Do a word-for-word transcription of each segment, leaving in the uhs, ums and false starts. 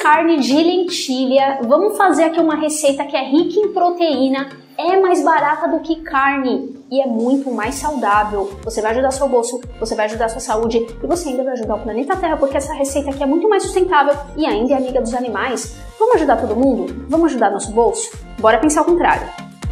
carne de lentilha. Vamos fazer aqui uma receita que é rica em proteína, é mais barata do que carne e é muito mais saudável. Você vai ajudar seu bolso, você vai ajudar sua saúde e você ainda vai ajudar o planeta Terra, porque essa receita aqui é muito mais sustentável e ainda é amiga dos animais. Vamos ajudar todo mundo? Vamos ajudar nosso bolso? Bora pensar o contrário.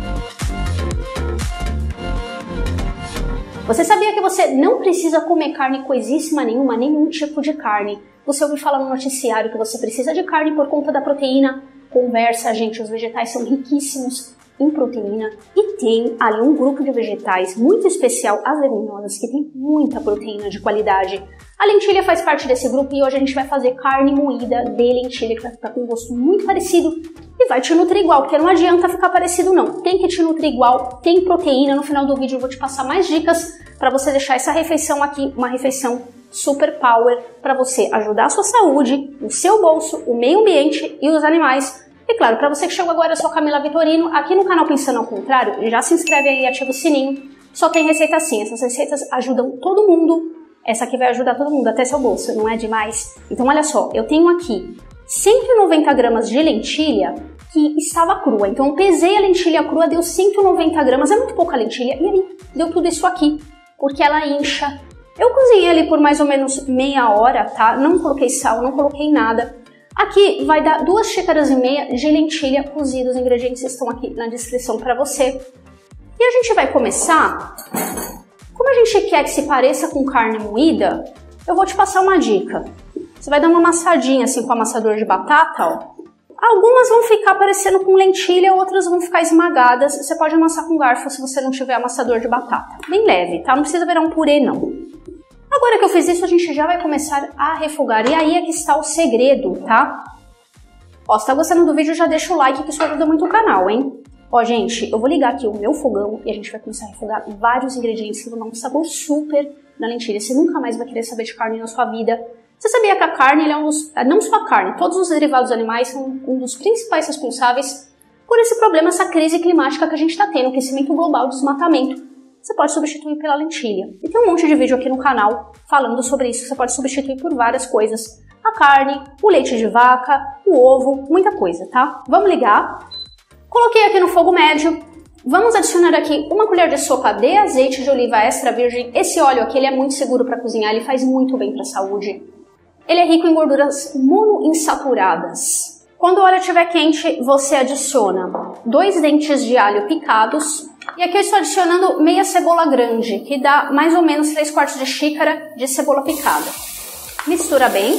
Você sabia que você não precisa comer carne coisíssima nenhuma, nenhum tipo de carne? Você ouviu falar no noticiário que você precisa de carne por conta da proteína? Conversa, gente, os vegetais são riquíssimos em proteína e tem ali um grupo de vegetais muito especial, as leguminosas, que tem muita proteína de qualidade. A lentilha faz parte desse grupo e hoje a gente vai fazer carne moída de lentilha, que vai ficar com um gosto muito parecido e vai te nutrir igual, porque não adianta ficar parecido não, tem que te nutrir igual, tem proteína. No final do vídeo eu vou te passar mais dicas para você deixar essa refeição aqui uma refeição super power para você ajudar a sua saúde, o seu bolso, o meio ambiente e os animais. E claro, para você que chegou agora, eu sou a Camila Vitorino, aqui no canal Pensando ao Contrário, já se inscreve aí e ativa o sininho, só tem receita assim, essas receitas ajudam todo mundo, essa aqui vai ajudar todo mundo, até seu bolso, não é demais? Então olha só, eu tenho aqui cento e noventa gramas de lentilha que estava crua, então eu pesei a lentilha crua, deu cento e noventa gramas, é muito pouca lentilha, e aí deu tudo isso aqui, porque ela incha. Eu cozinhei ali por mais ou menos meia hora, tá? Não coloquei sal, não coloquei nada. Aqui vai dar duas xícaras e meia de lentilha cozida, os ingredientes estão aqui na descrição para você. E a gente vai começar, como a gente quer que se pareça com carne moída, eu vou te passar uma dica. Você vai dar uma amassadinha assim com o amassador de batata, ó. Algumas vão ficar parecendo com lentilha, outras vão ficar esmagadas. Você pode amassar com garfo se você não tiver amassador de batata. Bem leve, tá? Não precisa virar um purê, não. Agora que eu fiz isso, a gente já vai começar a refogar. E aí é que está o segredo, tá? Ó, se tá gostando do vídeo, já deixa o like, que isso ajuda muito o canal, hein? Ó, gente, eu vou ligar aqui o meu fogão e a gente vai começar a refogar vários ingredientes que vão dar um sabor super na lentilha. Você nunca mais vai querer saber de carne na sua vida. Você sabia que a carne, ele é um dos... Não só a carne, todos os derivados animais são um dos principais responsáveis por esse problema, essa crise climática que a gente está tendo, o aquecimento global, desmatamento. Você pode substituir pela lentilha. E tem um monte de vídeo aqui no canal falando sobre isso. Você pode substituir por várias coisas. A carne, o leite de vaca, o ovo, muita coisa, tá? Vamos ligar. Coloquei aqui no fogo médio. Vamos adicionar aqui uma colher de sopa de azeite de oliva extra virgem. Esse óleo aqui ele é muito seguro para cozinhar, ele faz muito bem para a saúde. Ele é rico em gorduras monoinsaturadas. Quando o óleo estiver quente, você adiciona dois dentes de alho picados. E aqui eu estou adicionando meia cebola grande, que dá mais ou menos três quartos de xícara de cebola picada. Mistura bem.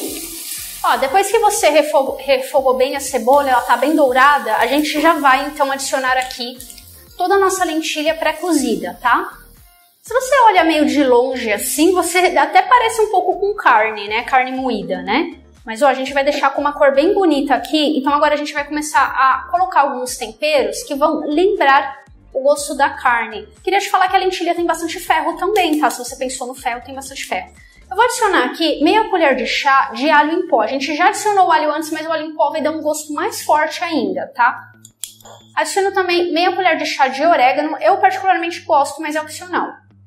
Ó, depois que você refogou, refogou bem a cebola, ela tá bem dourada, a gente já vai então adicionar aqui toda a nossa lentilha pré-cozida, tá? Se você olha meio de longe assim, você até parece um pouco com carne, né? Carne moída, né? Mas ó, a gente vai deixar com uma cor bem bonita aqui, então agora a gente vai começar a colocar alguns temperos que vão lembrar o gosto da carne. Queria te falar que a lentilha tem bastante ferro também, tá? Se você pensou no ferro, tem bastante ferro. Eu vou adicionar aqui meia colher de chá de alho em pó. A gente já adicionou o alho antes, mas o alho em pó vai dar um gosto mais forte ainda, tá? Adiciono também meia colher de chá de orégano. Eu particularmente gosto, mas é opcional.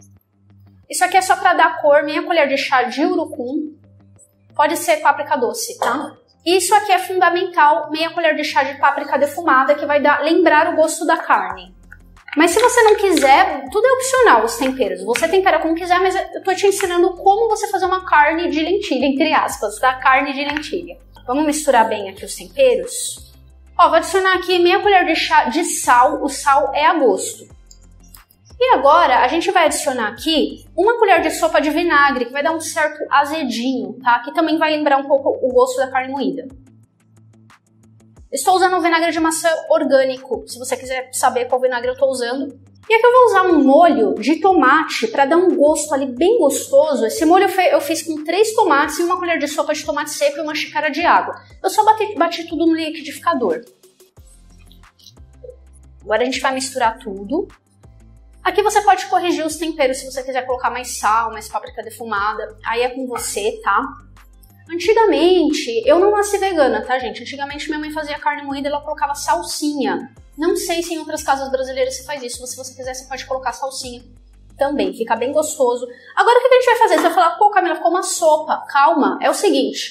Isso aqui é só pra dar cor, meia colher de chá de urucum. Pode ser páprica doce, tá? Isso aqui é fundamental, meia colher de chá de páprica defumada, que vai dar, lembrar o gosto da carne. Mas se você não quiser, tudo é opcional, os temperos. Você tempera como quiser, mas eu tô te ensinando como você fazer uma carne de lentilha, entre aspas, tá? Carne de lentilha. Vamos misturar bem aqui os temperos. Ó, vou adicionar aqui meia colher de chá de sal. O sal é a gosto. E agora, a gente vai adicionar aqui uma colher de sopa de vinagre, que vai dar um certo azedinho, tá? Que também vai lembrar um pouco o gosto da carne moída. Estou usando um vinagre de maçã orgânico, se você quiser saber qual vinagre eu estou usando. E aqui eu vou usar um molho de tomate para dar um gosto ali bem gostoso. Esse molho eu fiz com três tomates e uma colher de sopa de tomate seco e uma xícara de água. Eu só bati, bati tudo no liquidificador. Agora a gente vai misturar tudo. Aqui você pode corrigir os temperos se você quiser colocar mais sal, mais páprica defumada. Aí é com você, tá? Antigamente, eu não nasci vegana, tá, gente? Antigamente minha mãe fazia carne moída e ela colocava salsinha. Não sei se em outras casas brasileiras se faz isso. Se você quiser, você pode colocar salsinha também. Fica bem gostoso. Agora o que a gente vai fazer? Você vai falar, pô, Camila, ficou uma sopa. Calma, é o seguinte.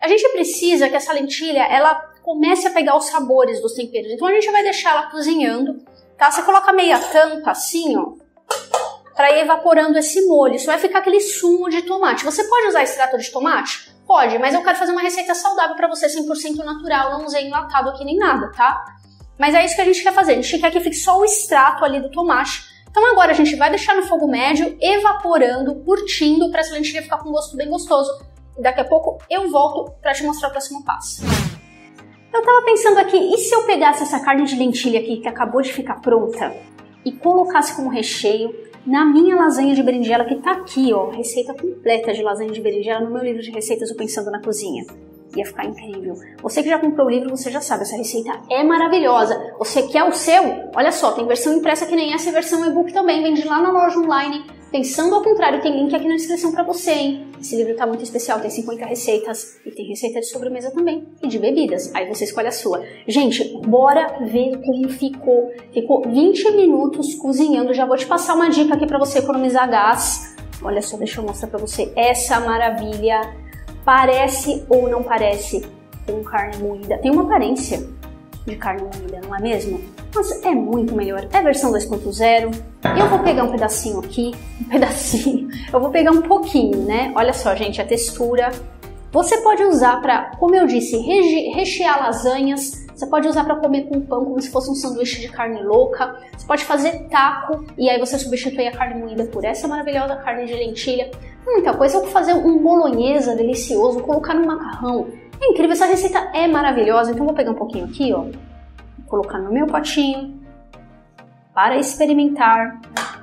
A gente precisa que essa lentilha, ela comece a pegar os sabores dos temperos. Então a gente vai deixar ela cozinhando, tá? Você coloca meia tampa assim, ó, para ir evaporando esse molho. Isso vai ficar aquele sumo de tomate. Você pode usar extrato de tomate? Pode, mas eu quero fazer uma receita saudável para você, cem por cento natural, não usei enlatado aqui nem nada, tá? Mas é isso que a gente quer fazer, a gente quer que fique só o extrato ali do tomate. Então agora a gente vai deixar no fogo médio, evaporando, curtindo, para essa lentilha ficar com um gosto bem gostoso. E daqui a pouco eu volto para te mostrar o próximo passo. Eu tava pensando aqui, e se eu pegasse essa carne de lentilha aqui, que acabou de ficar pronta, e colocasse como recheio na minha lasanha de berinjela, que tá aqui, ó, receita completa de lasanha de berinjela no meu livro de receitas do Pensando na Cozinha. Ia ficar incrível. Você que já comprou o livro, você já sabe, essa receita é maravilhosa. Você quer o seu? Olha só, tem versão impressa que nem essa e versão e-book também, vende lá na loja online. Pensando ao contrário, tem link aqui na descrição pra você, hein? Esse livro tá muito especial, tem cinquenta receitas e tem receita de sobremesa também e de bebidas. Aí você escolhe a sua. Gente, bora ver como ficou. Ficou vinte minutos cozinhando. Já vou te passar uma dica aqui pra você economizar gás. Olha só, deixa eu mostrar pra você essa maravilha. Parece ou não parece com carne moída? Tem uma aparência de carne moída, não é mesmo? Mas é muito melhor. É a versão dois ponto zero. Eu vou pegar um pedacinho aqui, um pedacinho. Eu vou pegar um pouquinho, né? Olha só, gente, a textura. Você pode usar para, como eu disse, rechear lasanhas. Você pode usar para comer com pão, como se fosse um sanduíche de carne louca. Você pode fazer taco e aí você substitui a carne moída por essa maravilhosa carne de lentilha. Muita coisa. Eu vou fazer um bolonhesa delicioso, colocar no macarrão. É incrível, essa receita é maravilhosa. Então vou pegar um pouquinho aqui, ó, vou colocar no meu potinho para experimentar.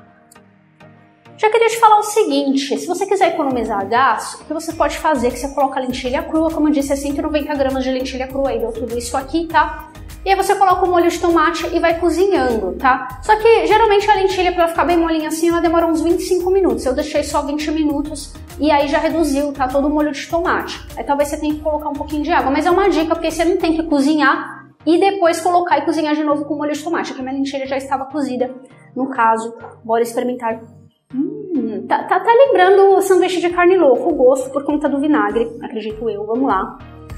Já queria te falar o seguinte, se você quiser economizar gás, o que você pode fazer é que você coloca a lentilha crua, como eu disse, é cento e noventa gramas de lentilha crua, aí deu tudo isso aqui, tá? E aí você coloca o molho de tomate e vai cozinhando, tá? Só que geralmente a lentilha, para ela ficar bem molinha assim, ela demora uns vinte e cinco minutos. Eu deixei só vinte minutos e aí já reduziu, tá? Todo o molho de tomate. Aí talvez você tenha que colocar um pouquinho de água, mas é uma dica, porque você não tem que cozinhar e depois colocar e cozinhar de novo com molho de tomate, porque a minha lentilha já estava cozida. No caso, bora experimentar. Hum, tá, tá, tá lembrando o sanduíche de carne louca, o gosto por conta do vinagre, acredito eu. Vamos lá.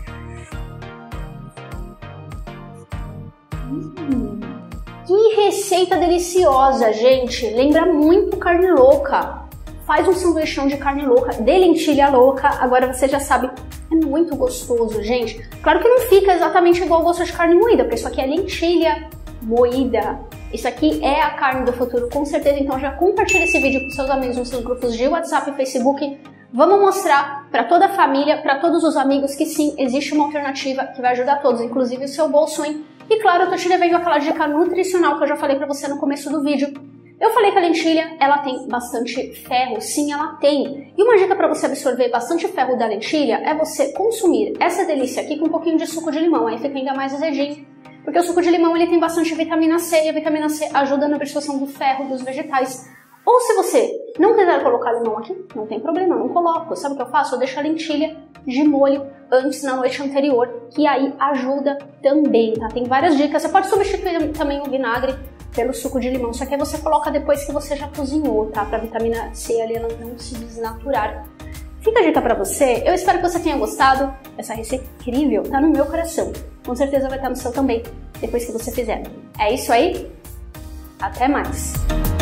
Hum, que receita deliciosa, gente. Lembra muito carne louca. Faz um sanduichão de carne louca, de lentilha louca. Agora você já sabe, é muito gostoso, gente. Claro que não fica exatamente igual ao gosto de carne moída, porque isso aqui é lentilha moída. Isso aqui é a carne do futuro, com certeza. Então já compartilha esse vídeo com seus amigos nos seus grupos de WhatsApp e Facebook. Vamos mostrar para toda a família, para todos os amigos, que sim, existe uma alternativa que vai ajudar todos, inclusive o seu bolso, hein? E claro, eu tô te devendo aquela dica nutricional que eu já falei para você no começo do vídeo. Eu falei que a lentilha, ela tem bastante ferro, sim, ela tem. E uma dica para você absorver bastante ferro da lentilha é você consumir essa delícia aqui com um pouquinho de suco de limão, aí fica ainda mais azedinho. Porque o suco de limão, ele tem bastante vitamina C, e a vitamina C ajuda na absorção do ferro dos vegetais. Ou se você não quiser colocar limão aqui, não tem problema, eu não coloco. Sabe o que eu faço? Eu deixo a lentilha de molho antes, na noite anterior, que aí ajuda também, tá? Tem várias dicas. Você pode substituir também o vinagre pelo suco de limão, só que aí você coloca depois que você já cozinhou, tá? Pra vitamina C ali ela não se desnaturar. Fica a dica pra você. Eu espero que você tenha gostado. Essa receita incrível tá no meu coração. Com certeza vai estar no seu também, depois que você fizer. É isso aí? Até mais!